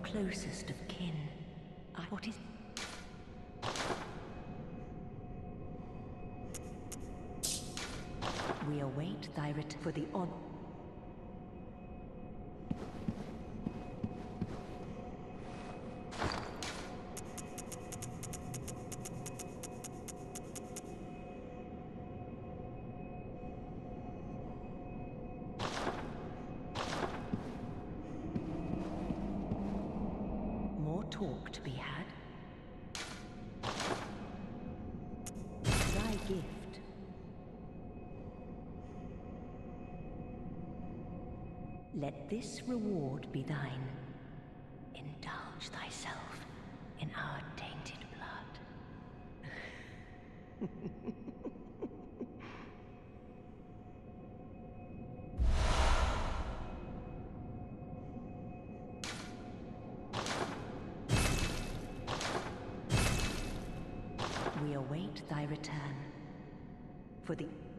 closest of kin. What is... We await thy return for the odd... More talk to be had. Thy gift. Let this reward be thine. Indulge thyself in our tainted blood. We await thy return for the